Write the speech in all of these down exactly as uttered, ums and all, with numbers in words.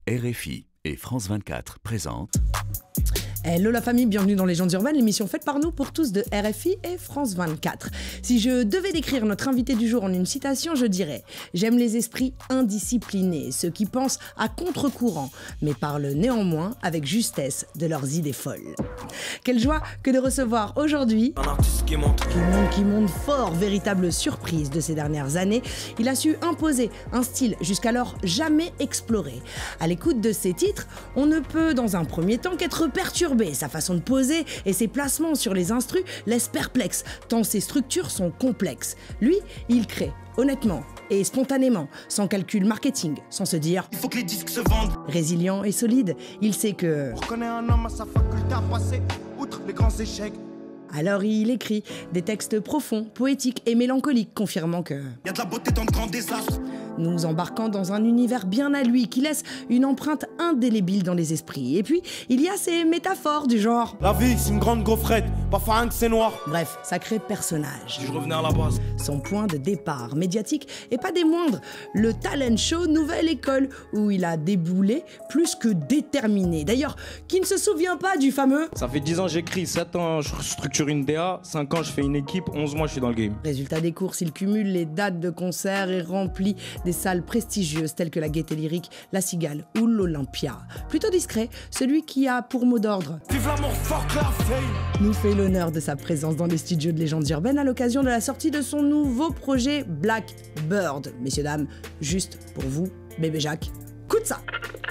R F I et France vingt-quatre présentent... Hello la famille, bienvenue dans Légendes urbaines, l'émission faite par nous pour tous de R F I et France vingt-quatre. Si je devais décrire notre invité du jour en une citation, je dirais « J'aime les esprits indisciplinés, ceux qui pensent à contre-courant, mais parlent néanmoins avec justesse de leurs idées folles. » Quelle joie que de recevoir aujourd'hui un artiste qui monte, qui monte, qui monte fort, véritable surprise de ces dernières années. Il a su imposer un style jusqu'alors jamais exploré. À l'écoute de ses titres, on ne peut dans un premier temps qu'être perturbé. Sa façon de poser et ses placements sur les instrus laissent perplexe, tant ses structures sont complexes. Lui, il crée honnêtement et spontanément, sans calcul marketing, sans se dire « il faut que les disques se vendent ». Résilient et solide, il sait que... On reconnaît un homme à sa faculté à passer outre les grands échecs. Alors il écrit des textes profonds, poétiques et mélancoliques, confirmant que... Il y a de la beauté dans le grand désastre. Nous embarquant dans un univers bien à lui, qui laisse une empreinte indélébile dans les esprits. Et puis, il y a ces métaphores du genre... La vie, c'est une grande gaufrette, parfois un que c'est noir. Bref, sacré personnage. Si je revenais à la base. Son point de départ médiatique est pas des moindres. Le talent show Nouvelle École, où il a déboulé plus que déterminé. D'ailleurs, qui ne se souvient pas du fameux... Ça fait dix ans j'écris, sept ans je structure une D A, cinq ans je fais une équipe, onze mois je suis dans le game. Résultat des courses, il cumule les dates de concert et remplit des salles prestigieuses telles que la Gaîté Lyrique, la Cigale ou l'Olympia. Plutôt discret, celui qui a pour mot d'ordre « Vive l'amour fort que la fame !» nous fait l'honneur de sa présence dans les studios de Légendes urbaines à l'occasion de la sortie de son nouveau projet Blackbird. Messieurs, dames, juste pour vous, bébé Jacques, écoute ça.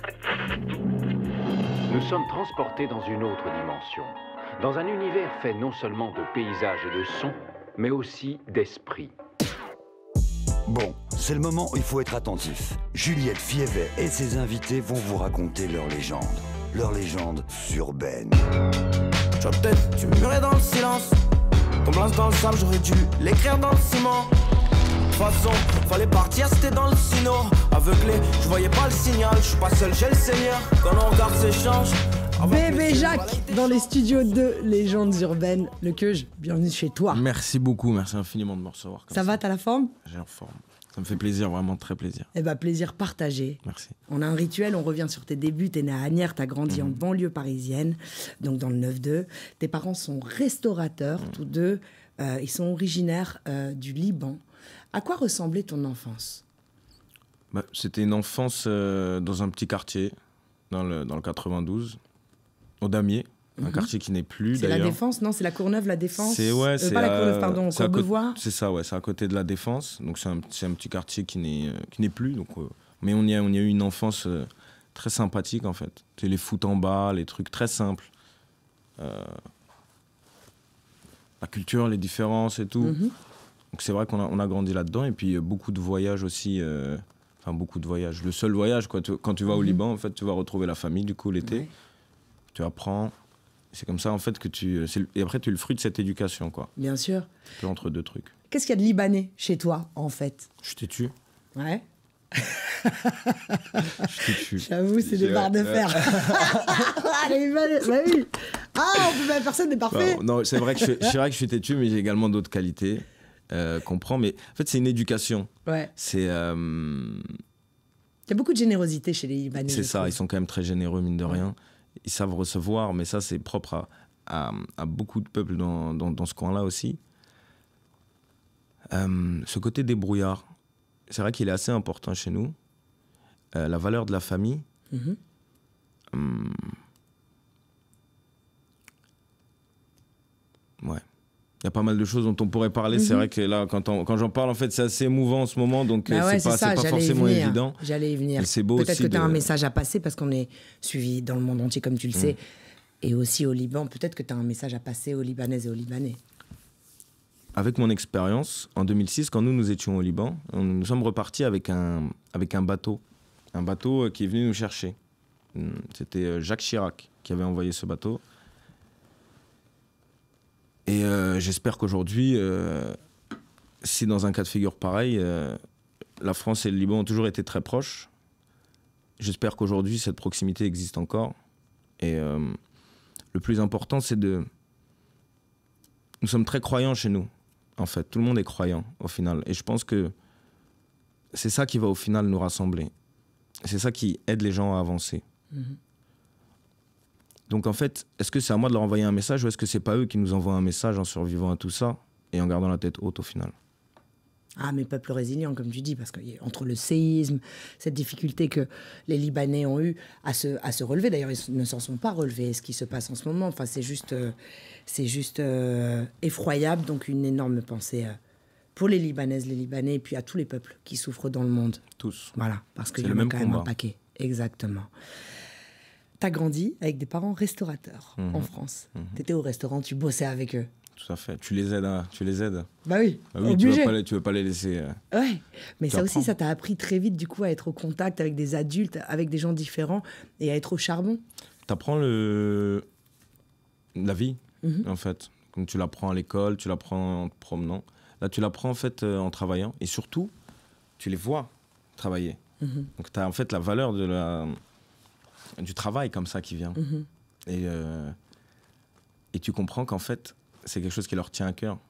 Nous sommes transportés dans une autre dimension, dans un univers fait non seulement de paysages et de sons, mais aussi d'esprit. Bon, c'est le moment où il faut être attentif. Juliette Fievet et ses invités vont vous raconter leur légende. Leur légende urbaine. Tu vois peut-être, tu murmurais dans le silence. Ton blanc dans le sable, j'aurais dû l'écrire dans le ciment. De toute façon, fallait partir, c'était dans le sino. Aveuglé, je voyais pas le signal. Je suis pas seul, j'ai le Seigneur. Quand on regarde s'échange. Bébé Jacques dans les studios de Légendes urbaines. Le Queuge, bienvenue chez toi. Merci beaucoup, merci infiniment de me recevoir. Comme ça, ça va, t'as la forme? J'ai la forme. Ça me fait plaisir, vraiment très plaisir. Eh bien, plaisir partagé. Merci. On a un rituel, on revient sur tes débuts. T'es né à Asnières, t'as grandi mmh. en banlieue parisienne, donc dans le neuf deux. Tes parents sont restaurateurs, mmh. tous deux. Euh, ils sont originaires euh, du Liban. À quoi ressemblait ton enfance? bah, C'était une enfance euh, dans un petit quartier, dans le, dans le quatre-vingt-douze. Au Damier, un mmh. quartier qui n'est plus d'ailleurs. C'est la Défense, non? C'est la Courneuve, la Défense? C'est ouais, euh, c'est pas la Courneuve, pardon, Courbevoie. C'est ça, ouais, c'est à côté de la Défense. Donc c'est un, un petit quartier qui n'est euh, qui n'est plus. Donc, euh, mais on y a on y a eu une enfance euh, très sympathique en fait. Les foot en bas, les trucs très simples. Euh, la culture, les différences et tout. Mmh. Donc c'est vrai qu'on a on a grandi là-dedans et puis euh, beaucoup de voyages aussi. Euh, enfin beaucoup de voyages. Le seul voyage quoi, tu, quand tu vas mmh. au Liban en fait, tu vas retrouver la famille du coup l'été. Ouais. Tu apprends, c'est comme ça en fait que tu... Et après tu es le fruit de cette éducation quoi. Bien sûr. Tu peux entre deux trucs. Qu'est-ce qu'il y a de libanais chez toi en fait? Je t'ai tué. Ouais. Je t'ai tué. J'avoue, c'est des barres de fer. Les libanais, bah oui. Ah, on peut pas, personne n'est parfait. Bah, non, c'est vrai que je, c'est vrai que je suis têtu, mais j'ai également d'autres qualités euh, qu'on prend. Mais en fait, c'est une éducation. Ouais. C'est... Euh... Il y a beaucoup de générosité chez les Libanais. C'est ça, ils sont quand même très généreux, mine de ouais. rien. Ils savent recevoir, mais ça, c'est propre à, à, à beaucoup de peuples dans, dans, dans ce coin-là aussi. Euh, ce côté débrouillard, c'est vrai qu'il est assez important chez nous. Euh, la valeur de la famille. Mm-hmm. hum, ouais. Il y a pas mal de choses dont on pourrait parler. Mm-hmm. C'est vrai que là, quand, on, quand j'en parle, en fait, c'est assez émouvant en ce moment, donc bah ouais, c'est pas, c'est pas forcément évident. J'allais y venir. C'est beau Peut-être que tu as de... un message à passer, parce qu'on est suivi dans le monde entier, comme tu le mm. sais, et aussi au Liban. Peut-être que tu as un message à passer aux Libanaises et aux Libanais. Avec mon expérience, en deux mille six, quand nous, nous étions au Liban, on, nous sommes repartis avec un, avec un bateau. Un bateau qui est venu nous chercher. C'était Jacques Chirac qui avait envoyé ce bateau. Et euh, j'espère qu'aujourd'hui, euh, si dans un cas de figure pareil, euh, la France et le Liban ont toujours été très proches, j'espère qu'aujourd'hui, cette proximité existe encore. Et euh, le plus important, c'est de... Nous sommes très croyants chez nous, en fait. Tout le monde est croyant, au final. Et je pense que c'est ça qui va, au final, nous rassembler. c'est ça qui aide les gens à avancer. Mmh. Donc en fait, est-ce que c'est à moi de leur envoyer un message ou est-ce que c'est pas eux qui nous envoient un message en survivant à tout ça et en gardant la tête haute au final? Ah, mais peuple résilient, comme tu dis, parce qu'entre le séisme, cette difficulté que les Libanais ont eu à se, à se relever, d'ailleurs, ils ne s'en sont pas relevés, ce qui se passe en ce moment. Enfin, c'est juste, euh, c'est juste euh, effroyable. Donc, une énorme pensée euh, pour les Libanaises, les Libanais, et puis à tous les peuples qui souffrent dans le monde. Tous. Voilà, parce qu'il y C'est en le a même quand même combat. un paquet. Exactement. T'as grandi avec des parents restaurateurs Mhm. en France. Mhm. T'étais au restaurant, tu bossais avec eux. Tout à fait. Tu les aides, hein. Tu les aides. Bah oui, Ah oui, tu obligé. veux pas les, tu veux pas les laisser. euh, Ouais, mais Tu ça apprends. aussi, ça t'a appris très vite, du coup, à être au contact avec des adultes, avec des gens différents, et à être au charbon. T'apprends le la vie, Mhm. en fait. Comme tu l'apprends à l'école, tu l'apprends en te promenant. Là, tu l'apprends en fait euh, en travaillant. Et surtout, tu les vois travailler. Mhm. Donc, tu as en fait la valeur de la... du travail comme ça qui vient. Mhm. Et, euh, et tu comprends qu'en fait, c'est quelque chose qui leur tient à cœur.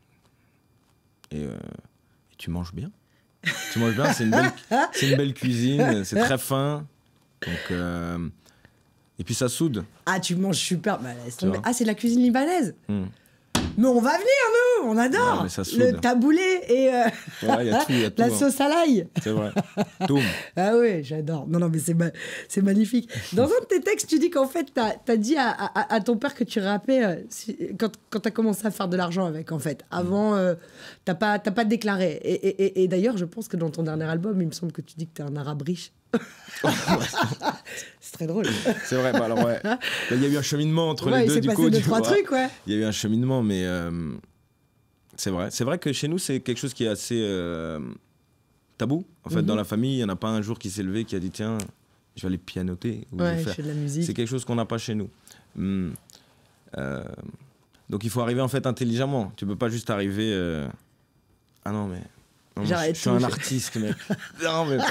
Et, euh, et tu manges bien. Tu manges bien, c'est une belle, c'est une belle cuisine, c'est très fin. Donc, euh, et puis ça soude. Ah, tu manges super. Bah, laisse Tu tomber. vois. Ah, c'est de la cuisine libanaise. Hmm. Mais on va venir, nous, on adore. Ouais, mais ça soude. Le taboulé et euh, Ouais, y a tout, y a tout, la hein. sauce à l'ail. C'est vrai. Toum. Ah oui, j'adore. Non, non, mais c'est ma- c'est magnifique. Dans un de tes textes, tu dis qu'en fait, t'as as dit à, à- à ton père que tu rappais euh, si- quand, quand t'as commencé à faire de l'argent avec, en fait. Avant, euh, t'as pas, t'as pas déclaré. Et, et- et- et d'ailleurs, je pense que dans ton dernier album, il me semble que tu dis que t'es un arabe riche. C'est très drôle. C'est vrai, bah alors ouais. Il y a eu un cheminement entre Ouais, les il deux, s'est du passé coup. deux, tu trois vois. trucs, ouais. Il y a eu un cheminement, mais euh, c'est vrai. C'est vrai que chez nous, c'est quelque chose qui est assez euh, tabou. En fait, Mhm. dans la famille, il n'y en a pas un jour qui s'est levé qui a dit tiens, je vais aller pianoter. Ou je vais Ouais, je faire. fais de la C'est musique. quelque chose qu'on n'a pas chez nous. Hmm. Euh, donc il faut arriver en fait intelligemment. Tu peux pas juste arriver. euh, Ah non, mais. non, moi, je, J'arrête je suis un tout. artiste, mec. non, mais. non.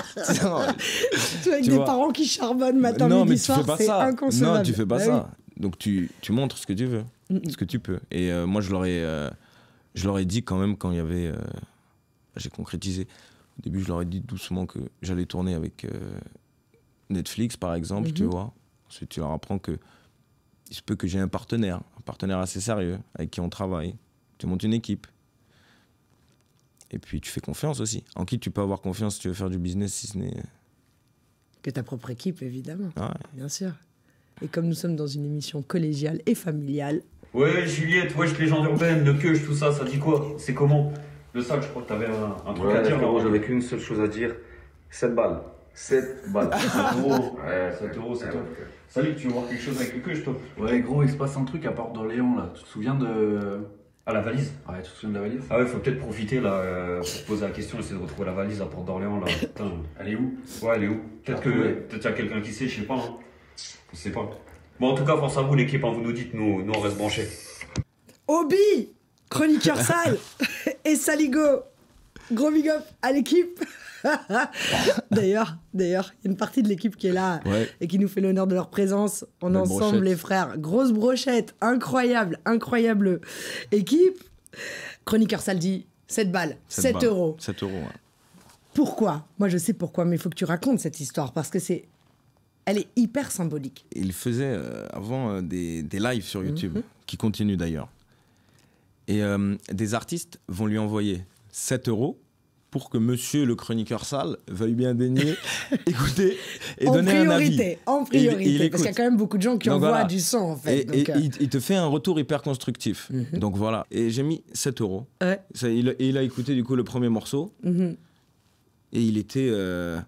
Tu avec Tu des vois. parents qui charbonnent matin, non, midi, mais tu soir, fais pas c'est ça. inconcevable. Non, tu fais pas Bah ça. Donc tu, tu montres ce que tu veux, oui. Mm, ce que tu peux. Et euh, moi, je leur ai, euh, je leur ai dit quand même quand il y avait, euh, j'ai concrétisé. Au début, je leur ai dit doucement que j'allais tourner avec euh, Netflix, par exemple, tu Mhm. vois. Ensuite, tu leur apprends que il se peut que j'ai un partenaire, un partenaire assez sérieux avec qui on travaille. Tu montes une équipe. Et puis tu fais confiance aussi. En qui tu peux avoir confiance si tu veux faire du business, si ce n'est. Que ta propre équipe, évidemment. Ouais. Bien sûr. Et comme nous sommes dans une émission collégiale et familiale, Ouais, Juliette, wesh, légende urbaine, le queuge, tout ça, ça dit quoi? C'est comment? Le sac, je crois que t'avais un, un truc à dire là. j'avais qu'une seule chose à dire. sept balles. sept balles. sept euros. Ouais, sept euros, c'est top. Salut, tu veux voir quelque chose avec le queuge, toi? Ouais, gros, il se passe un truc à Porte d'Orléans là. Tu te souviens de. Ah, la valise? Ouais, tu te souviens de la valise? Ah ouais, faut peut-être profiter là euh, pour poser la question, essayer de retrouver la valise à Porte d'Orléans là. Putain. Elle est où? Ouais, elle est où? Peut-être que Ouais. peut-être y a quelqu'un qui sait, je sais pas. Hein. On sait pas. Bon, en tout cas, force à vous, l'équipe, hein, vous nous dites, nous, nous on reste branchés. Obi, chroniqueur sale, et Saligo, gros big up à l'équipe. D'ailleurs, d'ailleurs, il y a une partie de l'équipe qui est là Ouais. et qui nous fait l'honneur de leur présence. On est Belle ensemble, brochette. les frères. Grosse brochette, incroyable, incroyable équipe. Chroniqueur sale dit sept balles, sept balles. euros. sept euros, ouais. Pourquoi? Moi, je sais pourquoi, mais il faut que tu racontes cette histoire parce que c'est, elle est hyper symbolique. Il faisait euh, avant euh, des, des lives sur YouTube, Mhm. qui continuent d'ailleurs. Et euh, des artistes vont lui envoyer sept euros pour que monsieur le chroniqueur sale veuille bien daigner écouter et en donner un avis. priorité, en Et il- priorité, il parce qu'il y a écoute. quand même beaucoup de gens qui Donc envoient voilà. du son en fait. Et, donc, et euh, il, il te fait un retour hyper constructif. Mhm. Donc voilà. Et j'ai mis sept euros. ouais, Ça, il, et il a écouté du coup le premier morceau mhm. et il était... euh,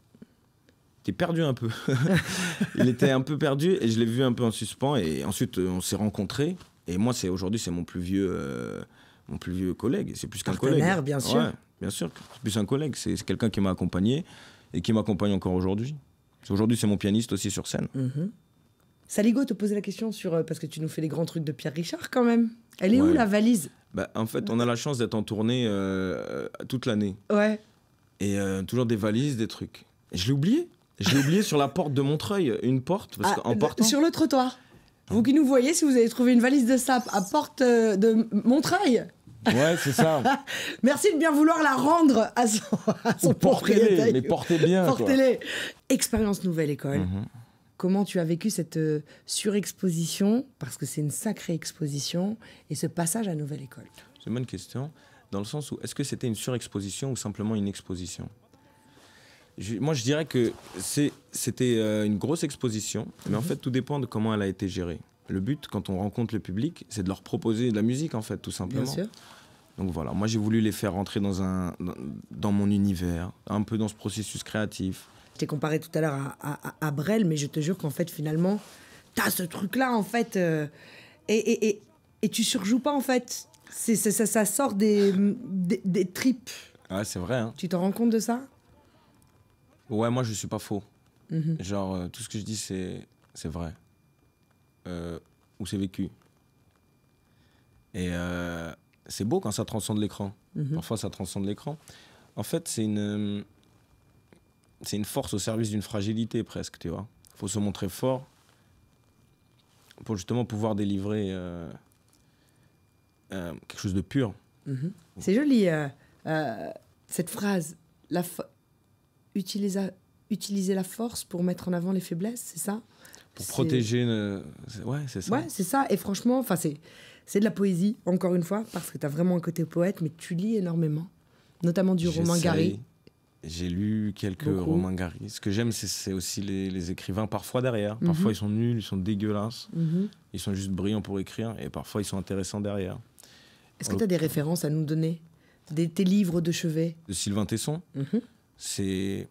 il était perdu un peu. Il était un peu perdu et je l'ai vu un peu en suspens. Et ensuite, euh, on s'est rencontrés. Et moi, c'est aujourd'hui, c'est mon plus vieux, euh, mon plus vieux collègue. C'est plus qu'un collègue. Partenaire, bien sûr. Ouais, bien sûr. C'est plus un collègue. C'est c'est quelqu'un qui m'a accompagné et qui m'accompagne encore aujourd'hui. Aujourd'hui, c'est mon pianiste aussi sur scène. Mhm. Saligo te posait la question sur euh, parce que tu nous fais les grands trucs de Pierre Richard quand même. Elle est où Ouais. la valise? Bah, en fait, on a la chance d'être en tournée euh, toute l'année. Ouais. Et euh, toujours des valises, des trucs. Et je l'ai oublié. Je l'ai oublié sur la porte de Montreuil, une porte, parce Ah, qu'en le- partant... sur le trottoir. Vous qui nous voyez, si vous avez trouvé une valise de sap à porte euh, de Montreuil, Ouais, c'est ça. Merci de bien vouloir la rendre à son, à son propriétaire. Portez-les, mais portez bien. Portez-les. Expérience nouvelle école. Mm-hmm. Comment tu as vécu cette euh, surexposition, parce que c'est une sacrée exposition, et ce passage à nouvelle école? C'est une bonne question. Dans le sens où, est-ce que c'était une surexposition ou simplement une exposition? je, Moi, je dirais que c'était euh, une grosse exposition, mais mm-hmm. en fait, tout dépend de comment elle a été gérée. Le but, quand on rencontre le public, c'est de leur proposer de la musique, en fait, tout simplement. Bien sûr. Donc voilà, moi, j'ai voulu les faire rentrer dans, un, dans, dans mon univers, un peu dans ce processus créatif. Je t'ai comparé tout à l'heure à, à, à Brel, mais je te jure qu'en fait, finalement, t'as ce truc-là, en fait, euh, et, et, et, et tu surjoues pas, en fait. C'est, c'est, ça, ça sort des, des, des tripes. Ouais, c'est vrai. Hein. Tu t'en rends compte de ça? Ouais, moi, je suis pas faux. Mm-hmm. Genre, euh, tout ce que je dis, c'est, c'est vrai. Euh, ou c'est vécu. Et euh, c'est beau quand ça transcende l'écran. Mm-hmm. Parfois, ça transcende l'écran. En fait, c'est une, c'est une force au service d'une fragilité, presque, tu vois. Il faut se montrer fort pour justement pouvoir délivrer euh, euh, quelque chose de pur. Mm-hmm. C'est joli, euh, euh, cette phrase. La fo- utiliser, utiliser la force pour mettre en avant les faiblesses, c'est ça? Pour c'est... protéger... Une... Ouais, c'est ça. Ouais, c'est ça. Et franchement, c'est, c'est de la poésie, encore une fois, parce que tu as vraiment un côté poète, mais tu lis énormément, notamment du roman Gary. J'ai lu quelques Beaucoup. romans Gary. Ce que j'aime, c'est, c'est aussi les, les écrivains, parfois derrière. Mm-hmm. Parfois, ils sont nuls, ils sont dégueulasses. Mm-hmm. Ils sont juste brillants pour écrire, et parfois, ils sont intéressants derrière. Est-ce que tu as des références à nous donner? Des, tes livres de chevet? De Sylvain Tesson. Mm-hmm. C'est...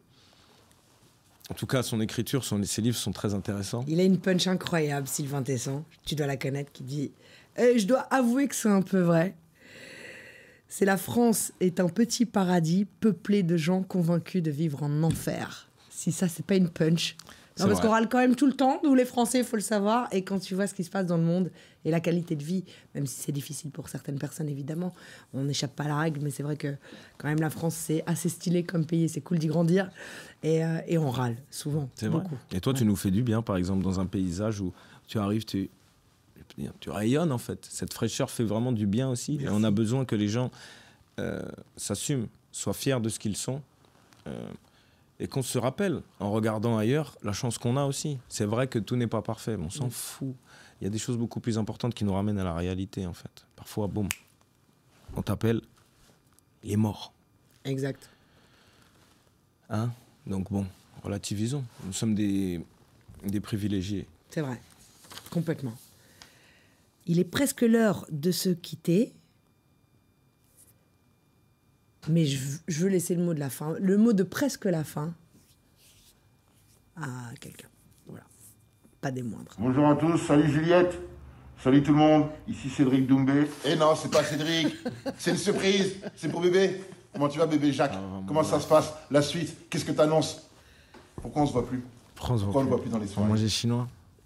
En tout cas, son écriture, son, ses livres sont très intéressants. Il a une punch incroyable, Sylvain Tesson. Tu dois la connaître, qui dit eh, « Je dois avouer que c'est un peu vrai. C'est la France est un petit paradis peuplé de gens convaincus de vivre en enfer. » Si ça, c'est pas une punch. Non, parce vrai. Qu'on râle quand même tout le temps, nous les Français, il faut le savoir. Et quand tu vois ce qui se passe dans le monde et la qualité de vie, même si c'est difficile pour certaines personnes, évidemment, on n'échappe pas à la règle, mais c'est vrai que quand même la France, c'est assez stylé comme pays, c'est cool d'y grandir. Et, euh, et on râle, souvent, c'est beaucoup. Vrai. Et toi, ouais. tu nous fais du bien, par exemple, dans un paysage où tu arrives, tu, tu rayonnes, en fait. Cette fraîcheur fait vraiment du bien aussi. Merci. Et on a besoin que les gens euh, s'assument, soient fiers de ce qu'ils sont. Euh, Et qu'on se rappelle, en regardant ailleurs, la chance qu'on a aussi. C'est vrai que tout n'est pas parfait, mais on s'en mmh. fout. Il y a des choses beaucoup plus importantes qui nous ramènent à la réalité, en fait. Parfois, boum, on t'appelle, il est mort. Exact. Hein? Donc bon, relativisons. Nous sommes des, des privilégiés. C'est vrai, complètement. Il est presque l'heure de se quitter. Mais je, je veux laisser le mot de la fin, le mot de presque la fin à quelqu'un. Voilà, pas des moindres. Bonjour à tous, salut Juliette, salut tout le monde, ici Cédric Doumbé. Eh non, c'est pas Cédric, c'est une surprise, c'est pour bébé. Comment tu vas bébé Jacques? ah, Comment ça se passe? La suite, qu'est-ce que t'annonces? Pourquoi on se voit plus? Pourquoi on se voit, Pourquoi plus. on ne voit plus dans les soirées? Manger chinois.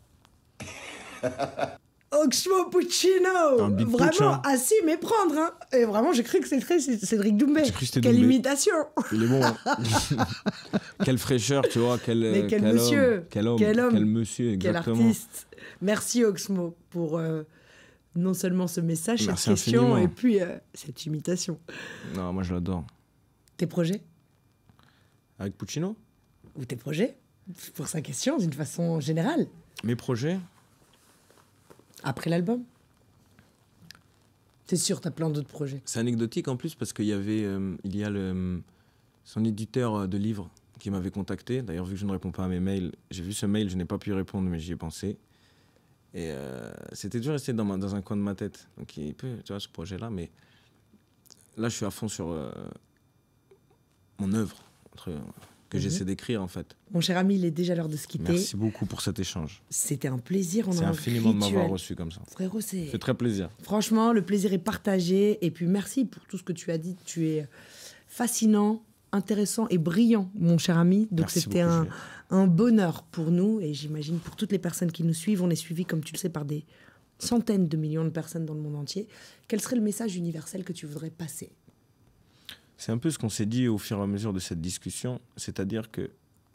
Oxmo Puccino, vraiment à s'y méprendre, hein. Et vraiment j'ai cru que c'était Cédric Doumbé. Quelle Doumbé. Imitation. Il est bon. Hein. Quelle fraîcheur, tu vois, quel, Mais quel, quel monsieur, homme, quel homme, quel homme, quel monsieur, exactement. Quel artiste. Merci Oxmo pour euh, non seulement ce message, Merci cette question infiniment. et puis euh, cette imitation. Non, moi je l'adore. Tes projets? Avec Puccino? Ou tes projets? Pour sa question, d'une façon générale. Mes projets? Après l'album? C'est sûr, t'as plein d'autres projets. C'est anecdotique en plus parce qu'il y avait, euh, il y a le, son éditeur de livres qui m'avait contacté. D'ailleurs, vu que je ne réponds pas à mes mails, j'ai vu ce mail, je n'ai pas pu y répondre, mais j'y ai pensé. Et euh, c'était toujours resté dans, ma, dans un coin de ma tête. Donc il peut, tu vois, ce projet-là, mais là, je suis à fond sur euh, mon œuvre, entre, que mmh. j'essaie d'écrire en fait. Mon cher ami, il est déjà l'heure de se quitter. Merci beaucoup pour cet échange. C'était un plaisir. C'est infiniment de m'avoir reçu comme ça. Frérot, c'est... C'est très plaisir. Franchement, le plaisir est partagé. Et puis merci pour tout ce que tu as dit. Tu es fascinant, intéressant et brillant, mon cher ami. Donc Merci c'était beaucoup, un, un bonheur pour nous. Et j'imagine pour toutes les personnes qui nous suivent. On est suivis, comme tu le sais, par des centaines de millions de personnes dans le monde entier. Quel serait le message universel que tu voudrais passer ? C'est un peu ce qu'on s'est dit au fur et à mesure de cette discussion. C'est-à-dire que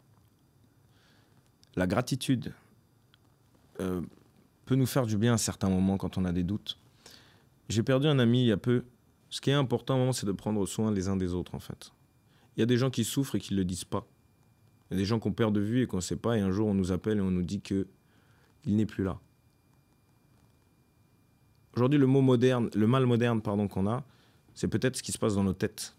la gratitude euh, peut nous faire du bien à certains moments quand on a des doutes. J'ai perdu un ami il y a peu Ce qui est important, c'est de prendre soin les uns des autres, en fait. Il y a des gens qui souffrent et qui ne le disent pas. Il y a des gens qu'on perd de vue et qu'on ne sait pas, et un jour, on nous appelle et on nous dit qu'il n'est plus là. Aujourd'hui, le mot moderne, le mal moderne pardon, qu'on a, c'est peut-être ce qui se passe dans nos têtes.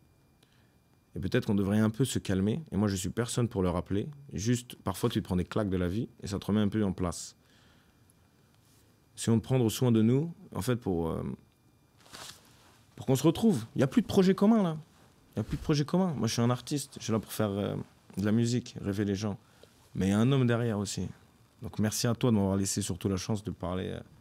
Et peut-être qu'on devrait un peu se calmer. Et moi, je suis personne pour le rappeler. Juste, parfois, tu te prends des claques de la vie et ça te remet un peu en place. Si on veut prendre soin de nous, en fait, pour, euh, pour qu'on se retrouve. Il n'y a plus de projet commun, là. Il n'y a plus de projet commun. Moi, je suis un artiste. Je suis là pour faire euh, de la musique, rêver les gens. Mais il y a un homme derrière aussi. Donc, merci à toi de m'avoir laissé surtout la chance de parler euh,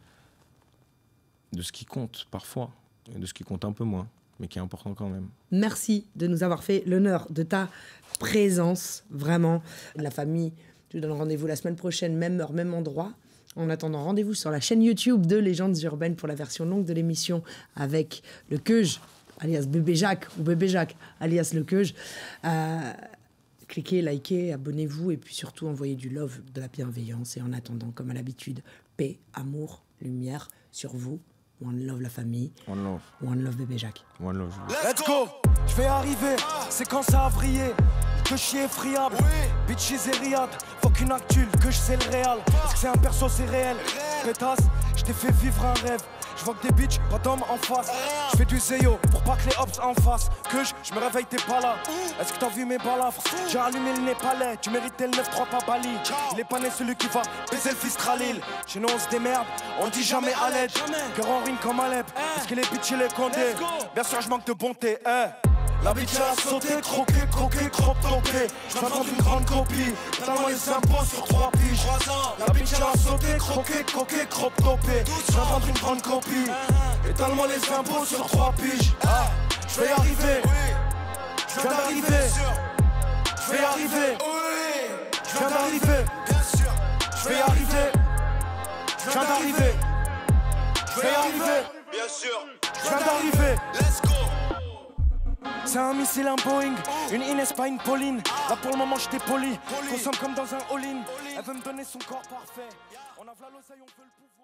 de ce qui compte, parfois, et de ce qui compte un peu moins, mais qui est important quand même. Merci de nous avoir fait l'honneur de ta présence, vraiment. La famille, je vous donne rendez-vous la semaine prochaine, même heure, même endroit. En attendant, rendez-vous sur la chaîne YouTube de Légendes Urbaines pour la version longue de l'émission avec le Queuge, alias Bébé Jacques, ou Bébé Jacques, alias le Queuge. Euh, cliquez, likez, abonnez-vous et puis surtout envoyez du love, de la bienveillance. Et en attendant, comme à l'habitude, paix, amour, lumière sur vous. One love la famille. One love. One love Bébé Jacques. One love. Let's go. Je vais arriver, c'est quand ça a vrillé. Que je suis effriable, oui. Bitches et riad. Faut qu'une actule, que je sais le réel. Parce que c'est un perso, c'est réel. Pétasse, je t'ai fait vivre un rêve. Je vois que des bitches, pas d'hommes en face. Je fais du zéyo pour pas que les hops en face. Que je, je me réveille, t'es pas là. Est-ce que t'as vu mes balafres? J'ai allumé le népalais. Tu méritais le neuf trois pas Bali. Il est pas né celui qui va baiser le fils Khalil. Chez nous on se démerde, on dit jamais à l'aide. Cœur en rime comme Alep. Parce que les bitches les condés. Bien sûr je manque de bonté, eh. La bitch elle a sauté, croqué, croqué, crop topé. J'attends une grande copie, tellement les impôts sur trois piges. La bitch elle a sauté, croqué, croqué, crop topé. J'attends une grande copie, et tellement les impôts sur trois piges. Ah, je vais y arriver, je viens d'arriver, je vais y arriver, je viens d'arriver, je vais y arriver, je viens d'arriver, je vais y arriver, bien sûr, je viens d'arriver, let's go. C'est un missile, un Boeing, une Inès, pas une Pauline. Là pour le moment j'étais poli, consomme comme dans un all-in. Elle veut me donner son corps parfait. On a v'là l'oseille, on veut le pouvoir.